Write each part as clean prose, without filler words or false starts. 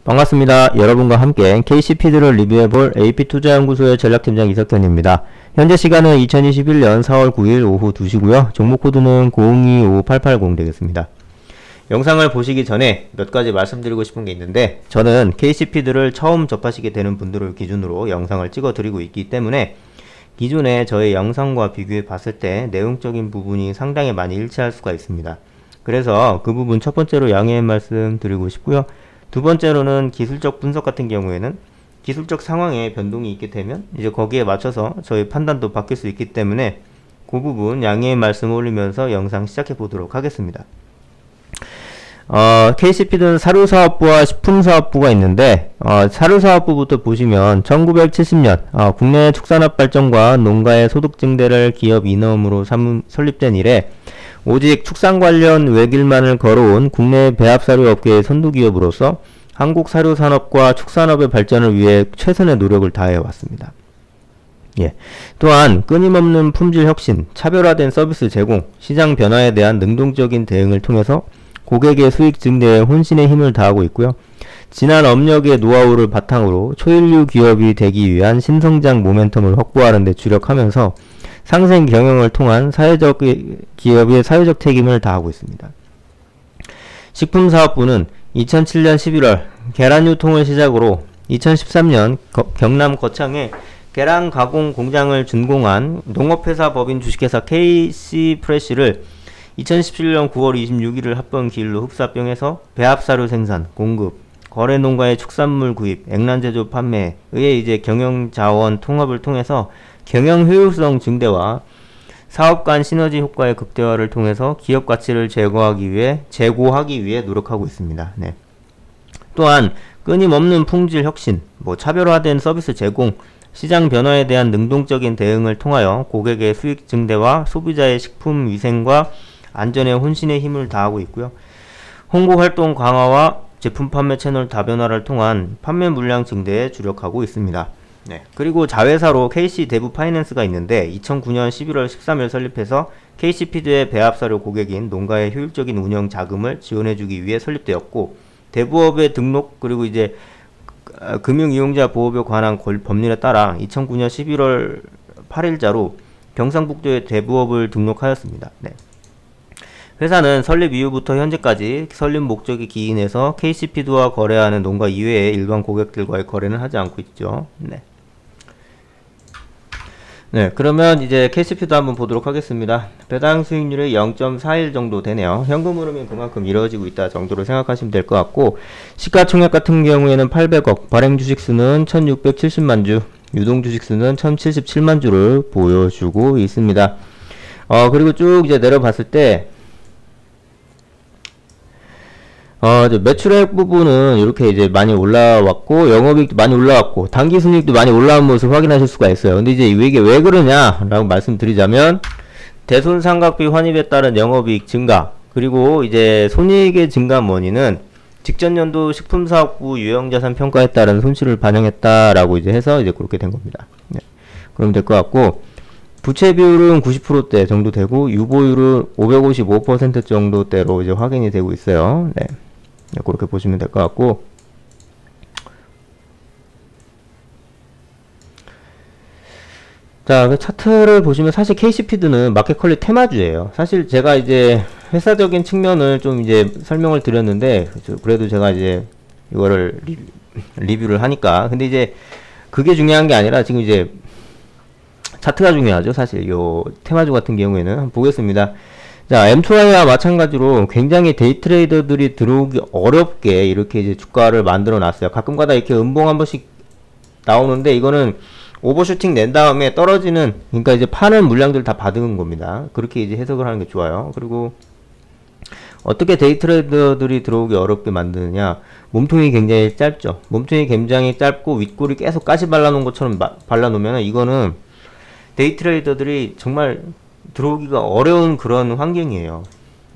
반갑습니다. 여러분과 함께 KC피드를 리뷰해볼 AP투자연구소의 전략팀장 이석현입니다. 현재 시간은 2021년 4월 9일 오후 2시고요. 종목코드는 025880 되겠습니다. 영상을 보시기 전에 몇 가지 말씀드리고 싶은 게 있는데, 저는 KC피드를 처음 접하시게 되는 분들을 기준으로 영상을 찍어 드리고 있기 때문에 기존에 저의 영상과 비교해 봤을 때 내용적인 부분이 상당히 많이 일치할 수가 있습니다. 그래서 그 부분 첫 번째로 양해의 말씀 드리고 싶고요. 두 번째로는 기술적 분석 같은 경우에는 기술적 상황에 변동이 있게 되면 이제 거기에 맞춰서 저희 판단도 바뀔 수 있기 때문에 그 부분 양해의 말씀 올리면서 영상 시작해 보도록 하겠습니다. KC피드는 사료사업부와 식품사업부가 있는데, 사료사업부부터 보시면 1970년 국내 축산업 발전과 농가의 소득 증대를 기업 인허음으로 설립된 이래 오직 축산 관련 외길만을 걸어온 국내 배합사료 업계의 선두기업으로서 한국 사료산업과 축산업의 발전을 위해 최선의 노력을 다해왔습니다. 또한 끊임없는 품질 혁신, 차별화된 서비스 제공, 시장 변화에 대한 능동적인 대응을 통해서 고객의 수익 증대에 혼신의 힘을 다하고 있고요. 지난 업력의 노하우를 바탕으로 초일류 기업이 되기 위한 신성장 모멘텀을 확보하는 데 주력하면서 상생 경영을 통한 기업의 사회적 책임을 다하고 있습니다. 식품사업부는 2007년 11월 계란 유통을 시작으로 2013년 경남 거창에 계란 가공 공장을 준공한 농업회사 법인 주식회사 KC프레시를 2017년 9월 26일을 합본 기일로 흡사병해서 배합사료 생산, 공급, 거래농가의 축산물 구입, 액란제조 판매에 이제 경영자원 통합을 통해서 경영 효율성 증대와 사업 간 시너지 효과의 극대화를 통해서 기업 가치를 제고하기 위해 노력하고 있습니다. 또한 끊임없는 품질 혁신, 차별화된 서비스 제공, 시장 변화에 대한 능동적인 대응을 통하여 고객의 수익 증대와 소비자의 식품 위생과 안전에 혼신의 힘을 다하고 있고요. 홍보 활동 강화와 제품 판매 채널 다변화를 통한 판매 물량 증대에 주력하고 있습니다. 그리고 자회사로 KC 대부 파이낸스가 있는데 2009년 11월 13일 설립해서 KC피드의 배합사료 고객인 농가의 효율적인 운영 자금을 지원해주기 위해 설립되었고, 대부업의 등록 그리고 이제 금융이용자 보호에 관한 법률에 따라 2009년 11월 8일자로 경상북도의 대부업을 등록하였습니다. 회사는 설립 이후부터 현재까지 설립 목적이 기인해서 KC피드와 거래하는 농가 이외의 일반 고객들과의 거래는 하지 않고 있죠. 그러면 이제 KC피드 한번 보도록 하겠습니다. 배당 수익률이 0.41 정도 되네요. 현금 흐름이 그만큼 이루어지고 있다 정도로 생각하시면 될 것 같고, 시가총액 같은 경우에는 800억, 발행 주식수는 1670만 주, 유동 주식수는 1077만 주를 보여주고 있습니다. 그리고 쭉 이제 내려봤을 때 매출액 부분은 이렇게 이제 많이 올라왔고, 영업이익도 많이 올라왔고, 당기순이익도 많이 올라온 모습 확인하실 수가 있어요. 근데 이제 이게 왜 그러냐라고 말씀드리자면, 대손삼각비 환입에 따른 영업이익 증가, 그리고 이제 손익의 증가 원인은 직전 연도 식품사업부 유형자산 평가에 따른 손실을 반영했다라고 이제 해서 이제 그렇게 된 겁니다. 그러면 될 것 같고, 부채 비율은 90%대 정도 되고, 유보율은 555% 정도대로 이제 확인이 되고 있어요. 그렇게 보시면 될 것 같고, 자, 그 차트를 보시면 사실 KC피드는 마켓컬리 테마주예요. 사실 제가 이제 회사적인 측면을 좀 이제 설명을 드렸는데, 그래도 제가 이제 이거를 리뷰를 하니까, 근데 이제 그게 중요한 게 아니라 지금 이제 차트가 중요하죠. 사실 요 테마주 같은 경우에는 한번 보겠습니다. 자, M2I와 마찬가지로 굉장히 데이트레이더들이 들어오기 어렵게 이렇게 이제 주가를 만들어 놨어요. 가끔가다 이렇게 음봉 한 번씩 나오는데, 이거는 오버슈팅 낸 다음에 떨어지는, 그러니까 이제 파는 물량들 다 받은 겁니다. 그렇게 이제 해석을 하는 게 좋아요. 그리고 어떻게 데이트레이더들이 들어오기 어렵게 만드느냐, 몸통이 굉장히 짧죠. 몸통이 굉장히 짧고 윗골이 계속 가시 발라놓은 것처럼 발라놓으면 이거는 데이트레이더들이 정말 들어오기가 어려운 그런 환경이에요.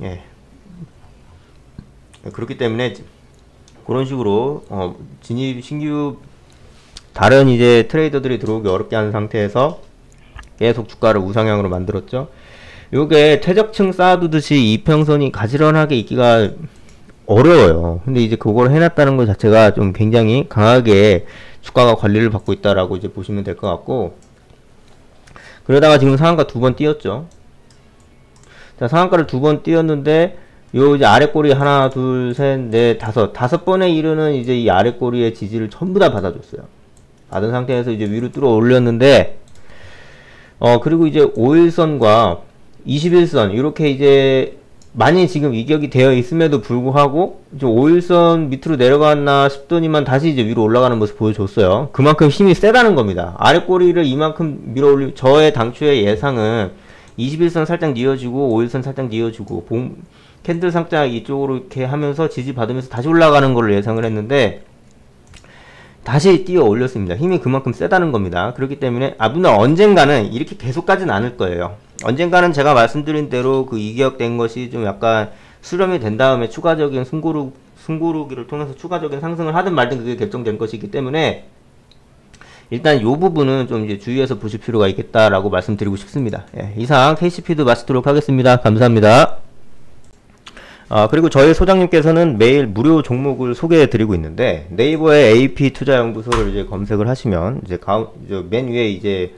그렇기 때문에 그런 식으로 신규 다른 이제 트레이더들이 들어오기 어렵게 하는 상태에서 계속 주가를 우상향으로 만들었죠. 요게 퇴적층 쌓아두듯이 이평선이 가지런하게 있기가 어려워요. 근데 이제 그걸 해놨다는 것 자체가 좀 굉장히 강하게 주가가 관리를 받고 있다라고 이제 보시면 될 것 같고, 그러다가 지금 상한가 2번 띄었죠. 자, 상한가를 2번 띄었는데, 요 이제 아래 꼬리 하나, 둘, 셋, 넷, 다섯 번에 이르는 이제 이 아래 꼬리의 지지를 전부 다 받아줬어요. 받은 상태에서 이제 위로 뚫어 올렸는데, 그리고 이제 5일선과 21선, 이렇게 이제 많이 지금 이격이 되어 있음에도 불구하고, 이제 5일선 밑으로 내려갔나 싶더니만 다시 이제 위로 올라가는 모습 보여줬어요. 그만큼 힘이 세다는 겁니다. 아래 꼬리를 이만큼 밀어 올리, 저의 당초의 예상은 21선 살짝 뉘어주고, 5일선 살짝 뉘어주고, 캔들 상장 이쪽으로 이렇게 하면서 지지 받으면서 다시 올라가는 걸로 예상을 했는데, 다시 뛰어 올렸습니다. 힘이 그만큼 세다는 겁니다. 그렇기 때문에 물론 언젠가는 이렇게 계속 가진 않을 거예요. 언젠가는 제가 말씀드린 대로 그 이격된 것이 좀 약간 수렴이 된 다음에 추가적인 숨고르기를 통해서 추가적인 상승을 하든 말든 그게 결정된 것이기 때문에, 일단 요 부분은 좀 이제 주의해서 보실 필요가 있겠다라고 말씀드리고 싶습니다. 예, 이상 KCP도 마치도록 하겠습니다. 감사합니다. 그리고 저희 소장님께서는 매일 무료 종목을 소개해 드리고 있는데, 네이버에 AP 투자연구소를 이제 검색을 하시면 이제 맨 위에 이제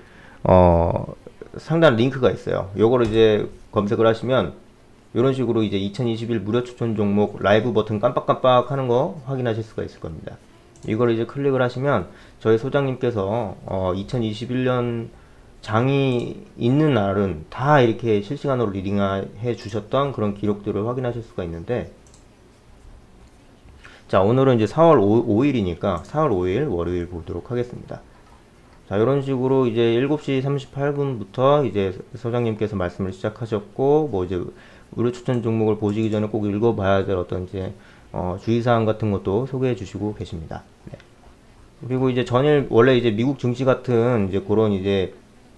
상단 링크가 있어요. 요거를 이제 검색을 하시면 이런 식으로 이제 2021 무료 추천 종목 라이브 버튼 깜빡깜빡 하는 거 확인하실 수가 있을 겁니다. 이걸 이제 클릭을 하시면 저희 소장님께서 2021년 장이 있는 날은 다 이렇게 실시간으로 리딩해 주셨던 그런 기록들을 확인하실 수가 있는데, 자, 오늘은 이제 4월 5일이니까 4월 5일 월요일 보도록 하겠습니다. 자, 이런 식으로 이제 7시 38분부터 이제 소장님께서 말씀을 시작하셨고, 뭐 이제 무료 추천 종목을 보시기 전에 꼭 읽어봐야 될 어떤 이제 주의사항 같은 것도 소개해 주시고 계십니다. 네. 그리고 이제 전일 원래 이제 미국 증시 같은 이제 그런 이제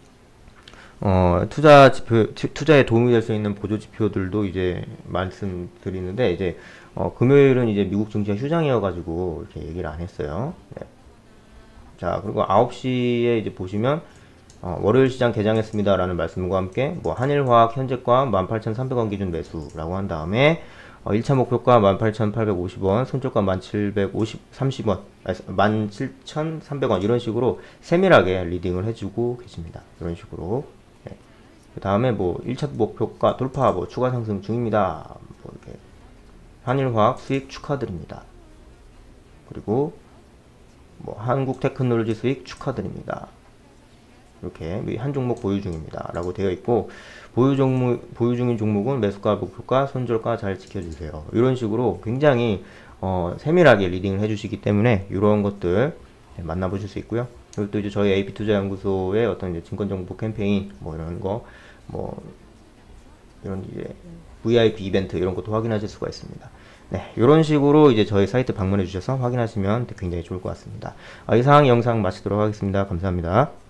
투자에 도움이 될 수 있는 보조 지표들도 이제 말씀드리는데, 이제 금요일은 이제 미국 증시가 휴장이어가지고 이렇게 얘기를 안 했어요. 네. 자, 그리고 9시에 이제 보시면 월요일 시장 개장했습니다 라는 말씀과 함께 뭐 한일화학 현재가 18,300원 기준 매수라고 한 다음에 1차 목표가 18,850원, 손절가 1730원, 17,300원 이런 식으로 세밀하게 리딩을 해주고 계십니다. 이런 식으로. 네. 그 다음에 뭐 1차 목표가 돌파, 뭐 추가 상승 중입니다. 뭐 이렇게 한일화학 수익 축하드립니다. 그리고 뭐 한국테크놀로지 수익 축하드립니다. 이렇게 한 종목 보유 중입니다 라고 되어 있고, 보유 중인 종목은 매수가, 목표가, 손절가 잘 지켜주세요. 이런 식으로 굉장히 세밀하게 리딩을 해주시기 때문에 이런 것들 만나보실 수 있고요. 그리고 또 이제 저희 AP투자연구소의 어떤 이제 증권정보 캠페인 뭐 이런 거, 뭐 이런 이제 VIP 이벤트 이런 것도 확인하실 수가 있습니다. 네, 이런 식으로 이제 저희 사이트 방문해 주셔서 확인하시면 굉장히 좋을 것 같습니다. 이상 영상 마치도록 하겠습니다. 감사합니다.